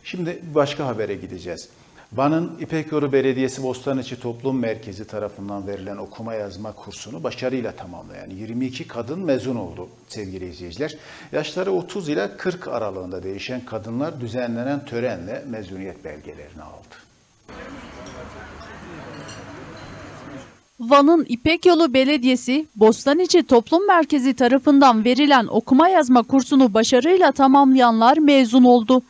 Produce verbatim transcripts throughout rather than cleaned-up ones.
Şimdi başka habere gideceğiz. Van'ın İpekyolu Belediyesi Bostaniçi Toplum Merkezi tarafından verilen okuma yazma kursunu başarıyla tamamlayan yirmi iki kadın mezun oldu sevgili izleyiciler. Yaşları otuz ile kırk aralığında değişen kadınlar düzenlenen törenle mezuniyet belgelerini aldı. Van'ın İpekyolu Belediyesi Bostaniçi Toplum Merkezi tarafından verilen okuma yazma kursunu başarıyla tamamlayanlar mezun oldu.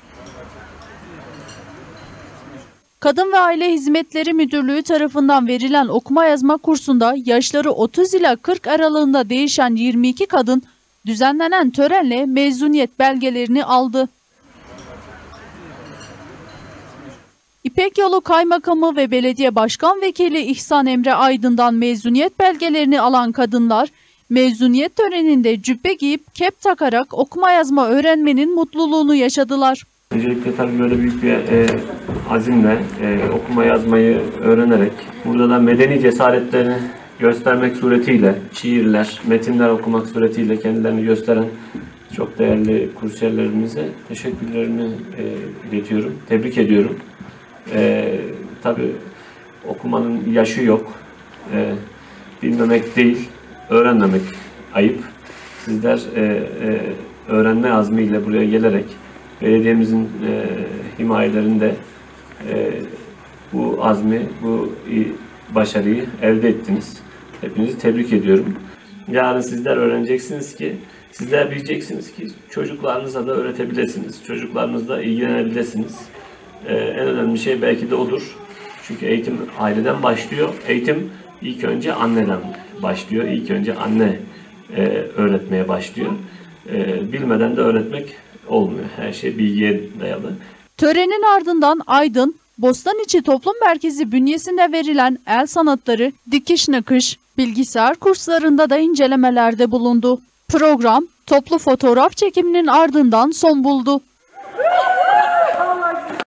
Kadın ve Aile Hizmetleri Müdürlüğü tarafından verilen okuma yazma kursunda yaşları otuz ila kırk aralığında değişen yirmi iki kadın düzenlenen törenle mezuniyet belgelerini aldı. İpekyolu Kaymakamı ve Belediye Başkan Vekili İhsan Emre Aydın'dan mezuniyet belgelerini alan kadınlar, mezuniyet töreninde cübbe giyip kep takarak okuma yazma öğrenmenin mutluluğunu yaşadılar. Öncelikle tabii böyle büyük bir e, azimle e, okuma yazmayı öğrenerek, burada da medeni cesaretlerini göstermek suretiyle, şiirler, metinler okumak suretiyle kendilerini gösteren çok değerli kursiyerlerimize teşekkürlerimi e, iletiyorum, tebrik ediyorum. E, tabii okumanın yaşı yok, e, bilmemek değil, öğrenmemek ayıp. Sizler e, e, öğrenme azmiyle buraya gelerek, belediyemizin e, himayelerinde e, bu azmi, bu başarıyı elde ettiniz. Hepinizi tebrik ediyorum. Yarın sizler öğreneceksiniz ki, sizler bileceksiniz ki çocuklarınıza da öğretebilirsiniz. Çocuklarınızla ilgilenebilirsiniz. E, en önemli şey belki de odur. Çünkü eğitim aileden başlıyor. Eğitim ilk önce anneden başlıyor. İlk önce anne e, öğretmeye başlıyor. E, bilmeden de öğretmek olmuyor. Her şey bilgiye dayalı. Törenin ardından Aydın, Bostaniçi Toplum Merkezi bünyesinde verilen el sanatları, dikiş nakış, bilgisayar kurslarında da incelemelerde bulundu. Program, toplu fotoğraf çekiminin ardından son buldu.